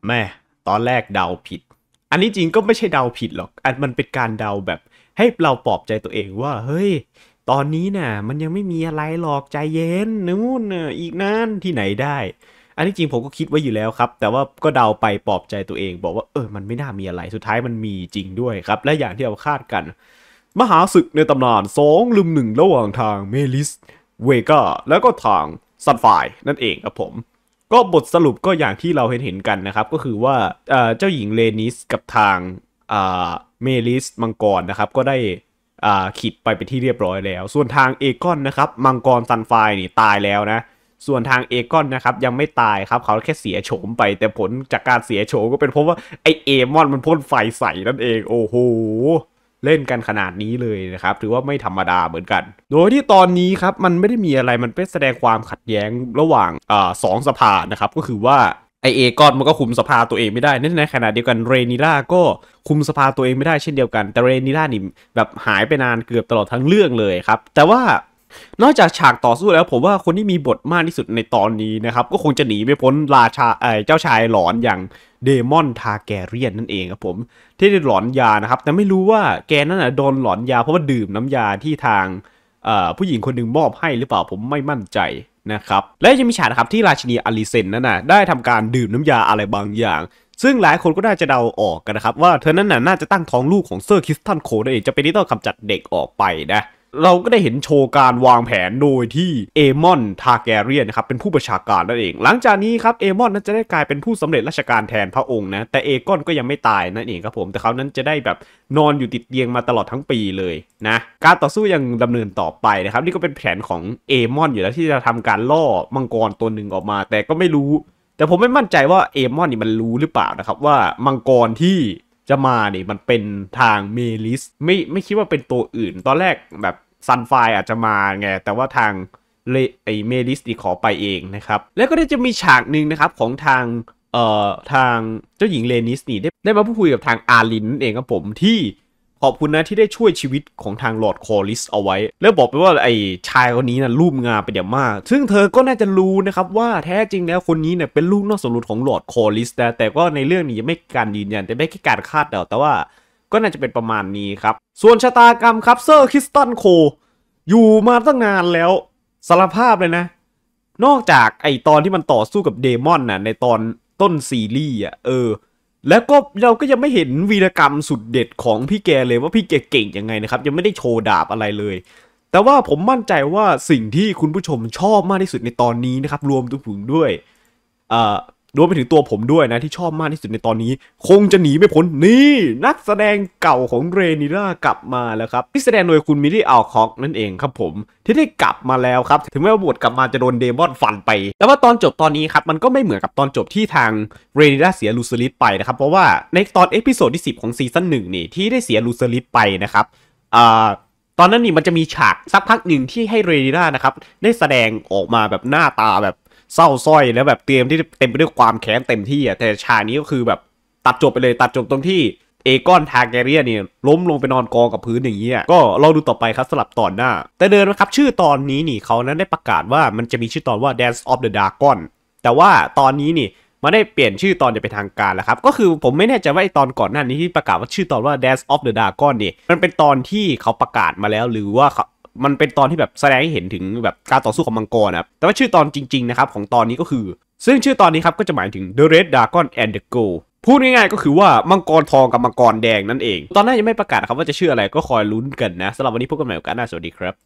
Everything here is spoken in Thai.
แม่ตอนแรกเดาผิดอันนี้จริงก็ไม่ใช่เดาผิดหรอกมันเป็นการเดาแบบให้เราปลอบใจตัวเองว่าเฮ้ยตอนนี้น่ะมันยังไม่มีอะไรหรอกใจเย็นนู่นน่ะอีกนานที่ไหนได้อันนี้จริงผมก็คิดไว้อยู่แล้วครับแต่ว่าก็เดาไปปลอบใจตัวเองบอกว่ามันไม่น่ามีอะไรสุดท้ายมันมีจริงด้วยครับและอย่างที่เราคาดกันมหาศึกในตำนาน2 ลุม 1ระหว่างทางเมลิสเวกาแล้วก็ทางซันไฟนั่นเองครับผมก็บทสรุปก็อย่างที่เราเห็นกันนะครับก็คือว่าเจ้าหญิงเลนิสกับทางเมลิสมังกรนะครับก็ได้ขิดไปเป็นที่เรียบร้อยแล้วส่วนทางเอกอนนะครับมังกรซันไฟนี่ตายแล้วนะส่วนทางเอกอนนะครับยังไม่ตายครับเขาแค่เสียโฉมไปแต่ผลจากการเสียโฉมก็เป็นเพราะว่าไอเอมอนมันพ่นไฟใส่นั่นเองโอ้โหเล่นกันขนาดนี้เลยนะครับถือว่าไม่ธรรมดาเหมือนกันโดยที่ตอนนี้ครับมันไม่ได้มีอะไรมันเป็นแสดงความขัดแย้งระหว่าง2 สภานะครับก็คือว่าไอเอกอนมันก็คุมสภาตัวเองไม่ได้ในขณะเดียวกันเรนิล่าก็คุมสภาตัวเองไม่ได้เช่นเดียวกันแต่เรนิล่านี่แบบหายไปนานเกือบตลอดทั้งเรื่องเลยครับแต่ว่านอกจากฉากต่อสู้แล้วผมว่าคนที่มีบทมากที่สุดในตอนนี้นะครับก็คงจะหนีไม่พ้นราชาเจ้าชายหลอนอย่างเดมอนทาแกเรียนนั่นเองครับผมที่ได้หลอนยานะครับแต่ไม่รู้ว่าแกนั่นโดนหลอนยาเพราะว่าดื่มน้ำยาที่ทางผู้หญิงคนหนึ่งมอบให้หรือเปล่าผมไม่มั่นใจนะครับและยังมีฉากนะครับที่ราชินีอลิเซนนั่นได้ทำการดื่มน้ำยาอะไรบางอย่างซึ่งหลายคนก็น่าจะเดาออกกันนะครับว่าเธอนั้นน่าจะตั้งท้องลูกของเซอร์คริสตันโคนั่นเองจะเป็นที่ต้องกำจัดเด็กออกไปนะเราก็ได้เห็นโชว์การวางแผนโดยที่เอมอนทาแกเรียนนะครับเป็นผู้บัญชาการนั่นเองหลังจากนี้ครับเอมอนนั้นจะได้กลายเป็นผู้สำเร็จราชการแทนพระองค์นะแต่เอกอนก็ยังไม่ตายนั่นเองครับผมแต่เขานั้นจะได้แบบนอนอยู่ติดเตียงมาตลอดทั้งปีเลยนะการต่อสู้ยังดำเนินต่อไปนะครับนี่ก็เป็นแผนของเอมอนอยู่แล้วที่จะทำการล่อมังกรตัวหนึ่งออกมาแต่ก็ไม่รู้แต่ผมไม่มั่นใจว่าเอมอนนี่มันรู้หรือเปล่านะครับว่ามังกรที่จะมาเนี่ยมันเป็นทางเมลิสไม่คิดว่าเป็นตัวอื่นตอนแรกแบบซันไฟอาจจะมาไงแต่ว่าทางเมลิสขอไปเองนะครับแล้วก็ได้จะมีฉากหนึ่งนะครับของทางเจ้าหญิงเลนิสนี่ได้มาพูดคุยกับทางอารินนั่นเองครับผมที่ขอบคุณนะที่ได้ช่วยชีวิตของทางลอร์ดคอริสเอาไว้แล้วบอกไปว่าไอ้ชายคนนี้นะรูปงามเป็นอย่างมากซึ่งเธอก็น่าจะรู้นะครับว่าแท้จริงแล้วคนนี้เนี่ยเป็นลูกนอกสมรสของลอร์ดคอริสนะแต่ก็ในเรื่องนี้ยังไม่การยืนยันแต่ได้แค่การคาดเดาแต่ว่าก็น่าจะเป็นประมาณนี้ครับส่วนชะตากรรมครับเซอร์คริสตันโคอยู่มาตั้งนานแล้วสารภาพเลยนะนอกจากไอตอนที่มันต่อสู้กับเดมอนน่ะในตอนต้นซีรีส์แล้วก็เราก็ยังไม่เห็นวีรกรรมสุดเด็ดของพี่แกเลยว่าพี่แกเก่งยังไงนะครับยังไม่ได้โชว์ดาบอะไรเลยแต่ว่าผมมั่นใจว่าสิ่งที่คุณผู้ชมชอบมากที่สุดในตอนนี้นะครับรวมถึงด้วยรวมไปถึงตัวผมด้วยนะที่ชอบมากที่สุดในตอนนี้คงจะหนีไม่พ้นนี่นักแสดงเก่าของเรนิล่ากลับมาแล้วครับที่แสดงโดยคุณมิลลี่อัลคอกนั่นเองครับผมที่ได้กลับมาแล้วครับถึงแม้ว่าบทกลับมาจะโดนเดมอนฟันไปแต่ว่าตอนจบตอนนี้ครับมันก็ไม่เหมือนกับตอนจบที่ทางเรนิล่าเสียลูเซริสไปนะครับเพราะว่าในตอนเอพิโซดที่10ของซีซั่น1นี่ที่ได้เสียลูเซริสไปนะครับตอนนั้นนี่มันจะมีฉากสักพักหนึ่งที่ให้เรนิล่านะครับได้แสดงออกมาแบบหน้าตาแบบเศร้าส้อยแล้วแบบเตรียมที่เต็มไปด้วยความแค้นเต็มที่แต่ฉากนี้ก็คือแบบตัดจบไปเลยตัดจบตรงที่เอกอนทาแกเรียเนี่ยล้มลงไปนอนกองกับพื้นอย่างนี้ก็เราดูต่อไปครับสลับตอนหน้าแต่เดินนะครับชื่อตอนนี้นี่เขานั้นได้ประกาศว่ามันจะมีชื่อตอนว่า Dance of the Dragon แต่ว่าตอนนี้นี่มันได้เปลี่ยนชื่อตอนจะเป็นทางการแล้วครับก็คือผมไม่แน่ใจว่าไอตอนก่อนหน้านี้ที่ประกาศว่าชื่อตอนว่า Dance of the Dragon นี่มันเป็นตอนที่เขาประกาศมาแล้วหรือว่ามันเป็นตอนที่แบบแสดงให้เห็นถึงแบบการต่อสู้ของมังกรนะครับแต่ว่าชื่อตอนจริงๆนะครับของตอนนี้ก็คือซึ่งชื่อตอนนี้ครับก็จะหมายถึง The Red Dragon and the Gold พูดง่ายๆก็คือว่ามังกรทองกับมังกรแดงนั่นเองตอนนั้นยังไม่ประกาศครับว่าจะชื่ออะไรก็คอยลุ้นกันนะสำหรับวันนี้พบกันใหม่โอกาสหน้าสวัสดีครับ